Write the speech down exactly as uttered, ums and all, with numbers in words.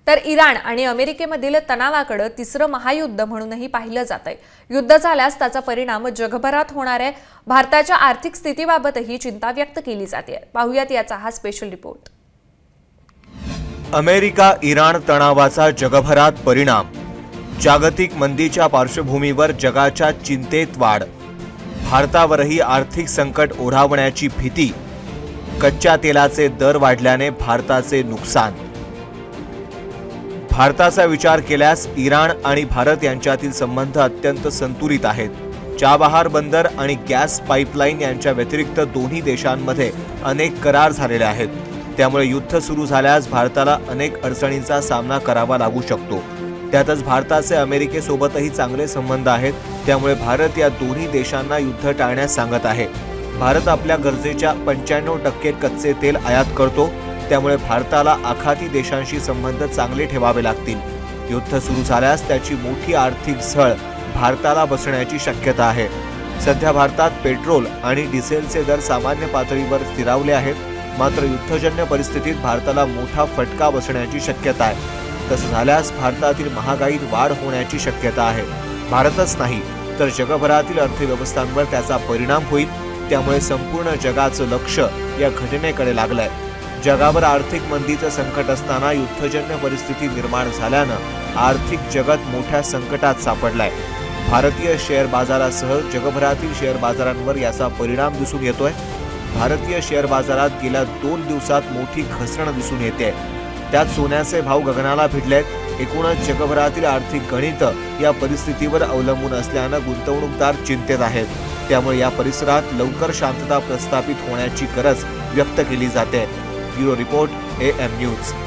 तर इराण आणि अमेरिकेमधील तणावाकडे तिसरं महायुद्ध म्हणूनही पाहिलं जातंय। युद्ध झाल्यास त्याचा परिणाम जगभरात होणार आहे। भारताच्या आर्थिक स्थितीबाबतही चिंता व्यक्त केली जाते। पाहूयात याचा हा स्पेशल रिपोर्ट। अमेरिका इराण तणावाचा जगभरात परिणाम। जागतिक मंदीच्या पार्श्वभूमीवर जगाच्या चिंतेत वाढ। भारतावरही आर्थिक संकट ओढावण्याची भीती। कच्च्या तेलाचे दर वाढल्याने भारताचे नुकसान। भारताचा विचार केल्यास इराण आणि भारत यांच्यातील संबंध अत्यंत संतुलित आहेत। चाबहार बंदर आणि गॅस पाईपलाईन यांच्या व्यतिरिक्त दोन्ही देशांमध्ये अनेक करार झालेले आहेत। त्यामुळे युद्ध सुरू झाल्यास भारताला अनेक अडचणींचा सामना करावा लागू शकतो। त्यातच भारताचे अमेरिकेसोबतही चांगले संबंध आहेत। त्यामुळे भारत या दोन्ही देशांना युद्ध टाळण्यास सांगत आहे। भारत आपल्या गरजेच्या पंच्याण्णव टक्के कच्चे तेल आयात करतो। त्यामुळे भारताला आखाती देशांशी संबंध चांगले ठेवावे लागतील। युद्ध सुरू झाल्यास त्याची मोठी आर्थिक झळ भारताला बसण्याची शक्यता आहे। सध्या भारतात पेट्रोल आणि डिझेलचे दर सामान्य पातळीवर स्थिरावले आहेत। मात्र युद्धजन्य परिस्थितीत भारताला मोठा फटका बसण्याची शक्यता आहे। तसं झाल्यास भारतातील महागाईत वाढ होण्याची शक्यता आहे। भारतच नाही तर जगभरातील अर्थव्यवस्थांवर त्याचा परिणाम होईल। त्यामुळे संपूर्ण जगाचं लक्ष या घटनेकडे लागलंय। जगावर आर्थिक मंदीचं संकट असताना युद्धजन्य परिस्थिती निर्माण झाल्यानं आर्थिक जगत मोठ्या संकटात सापडलाय। भारतीय शेअर बाजारासह जगभरातील शेअर बाजारांवर याचा परिणाम दिसून येतोय। भारतीय शेअर बाजारात गेल्या दोन दिवसात मोठी घसरण दिसून येते। त्यात सोन्याचे भाव गगनाला भिडलेत। एकूणच जगभरातील आर्थिक गणित या परिस्थितीवर अवलंबून असल्यानं गुंतवणूकदार चिंतेत आहेत। त्यामुळे या परिसरात लवकर शांतता प्रस्थापित होण्याची गरज व्यक्त केली जाते। Bureau report A M news.